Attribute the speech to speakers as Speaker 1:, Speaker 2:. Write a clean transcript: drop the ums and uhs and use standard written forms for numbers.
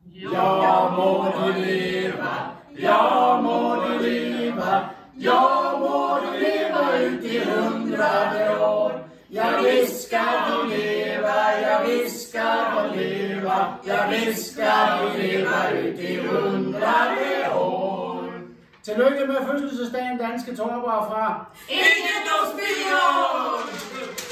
Speaker 1: Ja må du leve, ja må du leve, ja må du leve ut i 100 år. Ja visst ska du leva, ja visst ska du leva, ja visst ska du leva ut i 100 år. Tillykke med fødselsdagen, danske torpere fra
Speaker 2: Ingeborg Spion!